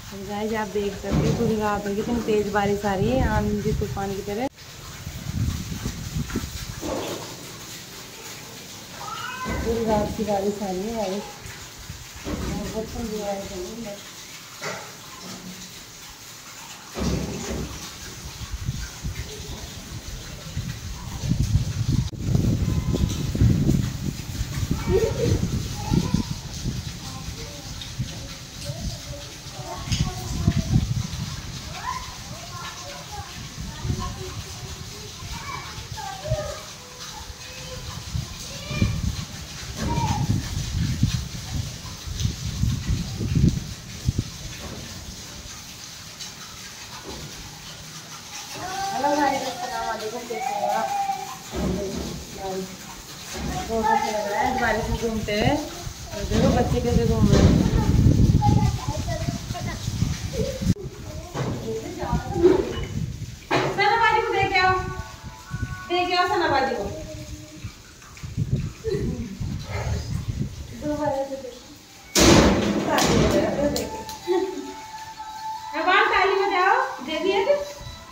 Guys आप देख सकते हो पूरी रात होगी, कितनी तेज बारिश आ रही है, आंधी तूफान की तरह। पूरी रात की बारिश आ रही है गाइस। बहुत ठंडी बारिश हो रही है। हेलो गाइस, अस्सलाम वालेकुम, कैसे हो आप? बहुत अच्छा लग रहा है बारिश में घूमते हैं। और देखो बच्चे कैसे घूम रहे हैं। सनाबाजी को देख आओ सनाबाजी को। दो बार ऐसे देखे। अब आप ताली बजाओ, दे दिए थे।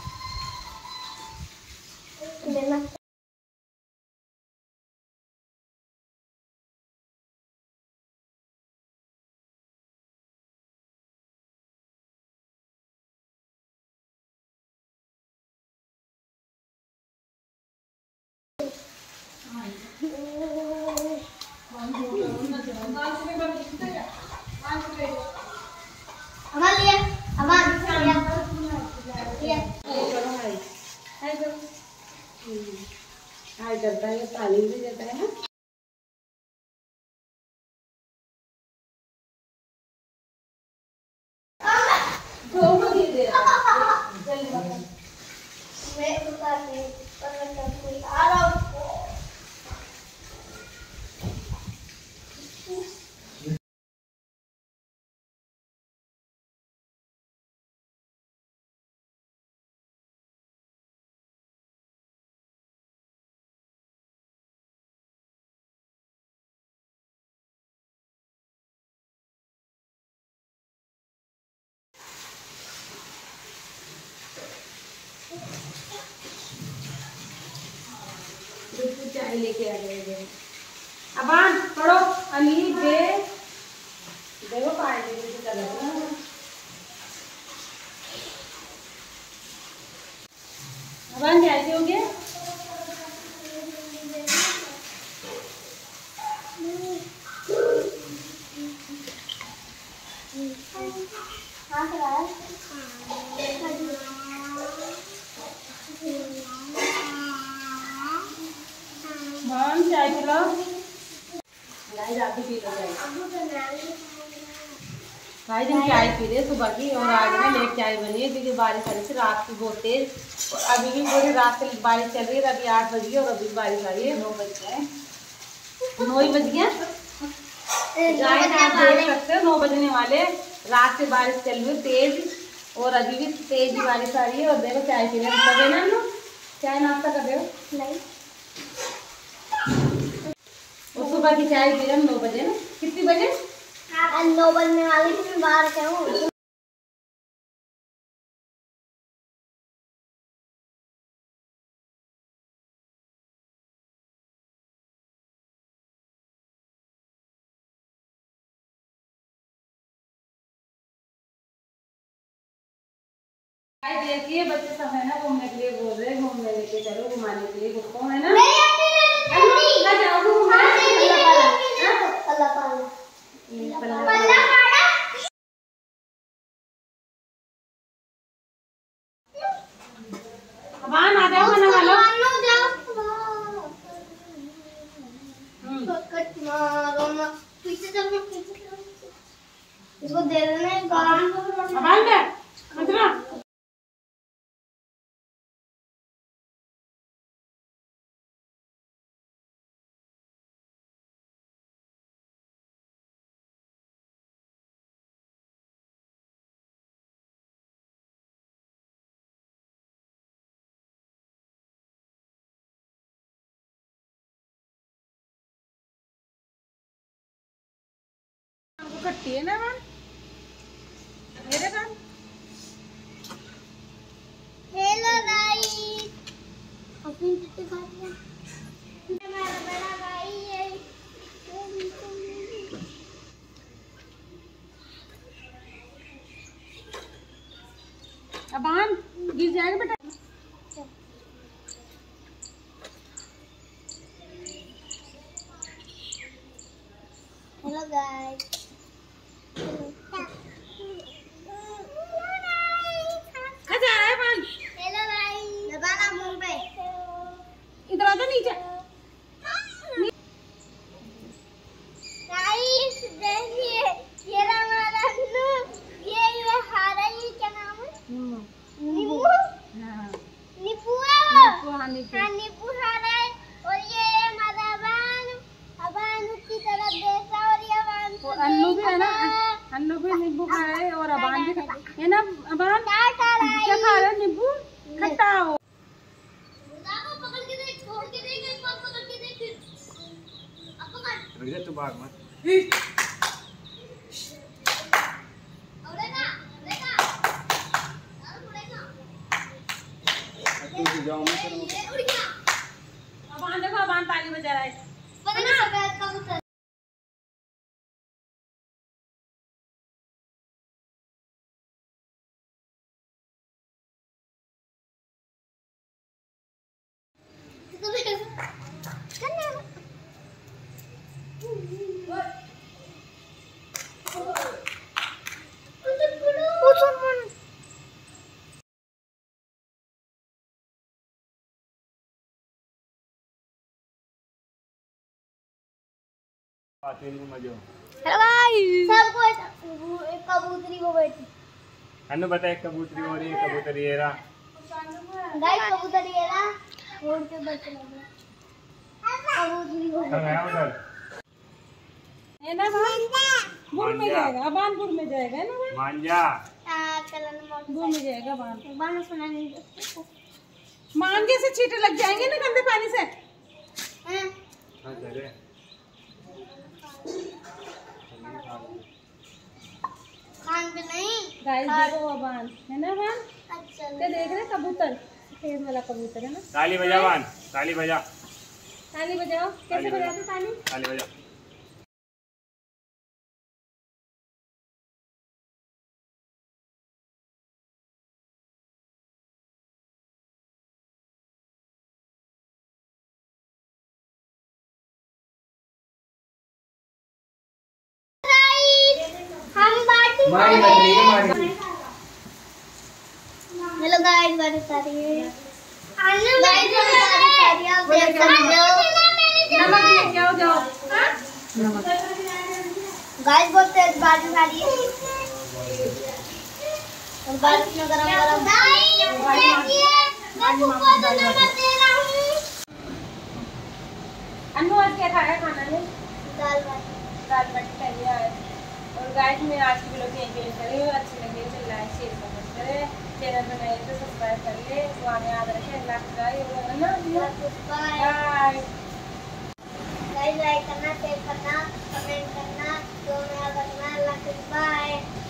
हाय करता है, तालीम भी देता है ना। दो को दे दे जल्दी बता। मैं उतार नहीं पर कोई आ रहा हूं। चाय लेके आ गए। अबान पढ़ो, अली बे देखो पाए लेके चल रहे हैं। अबान कैसे हो गए? मान चाय पिलाओ। नहीं आप भी पी लो चाय। भाई दिन चाय पी रहे सुबह की, और आज में लेट चाय बनी है क्योंकि बारिश आ रही थी रात की बहुत तेज। और अभी भी पूरी रात से बारिश चल रही है। अभी 8 बज गई और अभी बारिश आ रही है। 9 बज गए, 9 ही बज गया। आप देख सकते हो 9 बजने वाले। रात से बारिश चल रही है तेज, और अभी भी तेज बारिश आ रही है। और देखो चाय पी रहे हैं ना, चाय नाश्ता कर रहे हो? नहीं, और सुबह की चाय पी रहे हम 9 बजे ना। कितनी बजे? 9 बजने वाली थी, मैं बाहर क्या हूँ। देखिए बच्चे सब है ना घूमने के लिए बोल रहे हैं, घूमने लेके चलो, घुमाने के लिए घूमो है ना। आ जाओ खाना खा लो। इसको दे देना कट्टी है ना। मेरे का हेलो गाइस, अपनी चिट्ठी खाते हैं। हमारा बड़ा भाई है। अबान गिर जाएगा बेटा। हेलो गाइस, कहाँ जा रहा है अबान? हेलो गाइस, लगाना मुंह पे। इधर आ जा नीचे। गाइस देखिए, ये हमारा अन्नू, ये हारा, ये क्या नाम है? नींबू। हाँ नींबू हाँ नीचे। हाँ, नींबू हारा है। और ये हमारा अबान उसकी तरफ देखा, और ये अबान को अन्नू भी है ना, अन्नू भी नींबू खा रहा है और अबान भी खा है ना। अबान क्या खा रहा है? नींबू खट्टा हो। पकड़ के देख, छोड़ के देख, एक बार पकड़ के देख। अब पकड़। रुक जा तू भाग मत। तू जाओ मत करो। अबान देखो, अबान ताली बजा रहा है। सफेद कबूतर। आते नहीं मजे। हेलो गाइस, सबको एक कबूतरी को बैठी। अन्नू बता, एक कबूतरी हो रही है, कबूतरी है रा। गाइस कबूतरी है ना, रोड पे बच्चे लगे। कबूतरी को कहाँ गया उधर? है ना अबान? गुड़ में जाएगा अबान, गुड़ में जाएगा है ना अबान? मांझा। गुड़ में जाएगा अबान। बाहर सुना नहीं दे। मांझे से छींटे लग जाएंगे ना गंदे पानी से। हैं? हाँ चले। खान पे नहीं। गाइस देखो अबान, है ना अबान? अच्छा क्या देख रहे हैं? कबूतर, सफेद वाला कबूतर है ना। ताली बजा वान, ताली बजा। ताली बजाओ। कैसे बजाते ताली? ताली बजा। हम बाटी मारी मत रही है, मारी। हेलो गाइस, बाटी सारी है। हेलो गाइस, बाटी सारी है, आप देख सकते हो। नमक लेके आओ, जाओ। गाइस बहुत तेज बारिश आ रही है, और बारिश में गरम गरम। देखिए, मैं तुमको तो नमक दे रहा हूँ। अन्नू आज क्या खाया खाना में? दाल बाटी। दाल बाटी खाई आज। और गाइस मैं आज की वीडियो यहीं पे एंड कर रही हूँ। अच्छी लगी तो लाइक शेयर कमेंट करें, चैनल पर नए तो सब्सक्राइब कर ले। वहाँ में याद रखें अल्लाह का बाय। गाइस लाइक करना, शेयर करना, कमेंट करना, तो मैं करना। अल्लाह बाय।